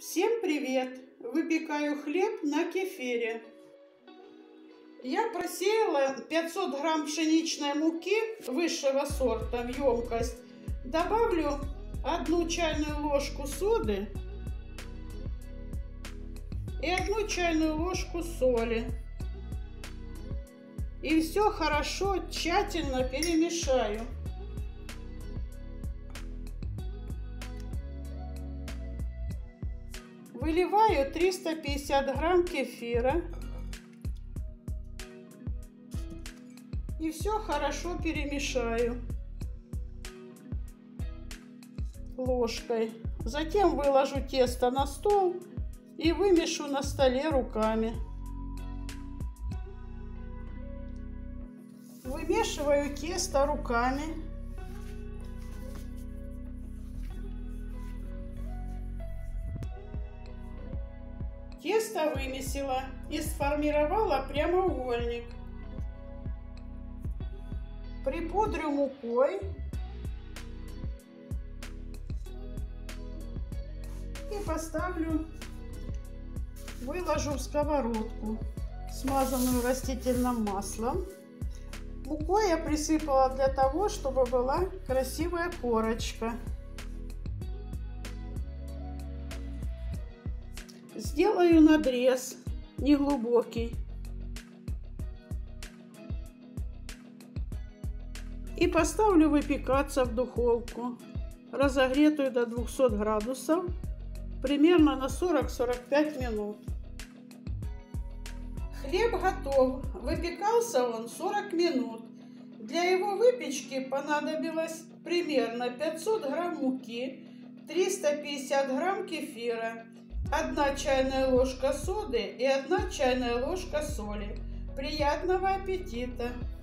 Всем привет! Выпекаю хлеб на кефире. Я просеяла 500 грамм пшеничной муки высшего сорта в емкость. Добавлю 1 чайную ложку соды и 1 чайную ложку соли. И все хорошо, тщательно перемешаю. Выливаю 350 грамм кефира и все хорошо перемешаю ложкой. Затем выложу тесто на стол и вымешу на столе руками. Вымешиваю тесто руками. Тесто вымесила и сформировала прямоугольник. Припудрю мукой и поставлю, выложу в сковородку, смазанную растительным маслом. Мукой я присыпала для того, чтобы была красивая корочка. Сделаю надрез неглубокий и поставлю выпекаться в духовку, разогретую до 200 градусов, примерно на 40-45 минут. Хлеб готов. Выпекался он 40 минут. Для его выпечки понадобилось примерно 500 грамм муки, 350 грамм кефира, 1 чайная ложка соды и 1 чайная ложка соли. Приятного аппетита!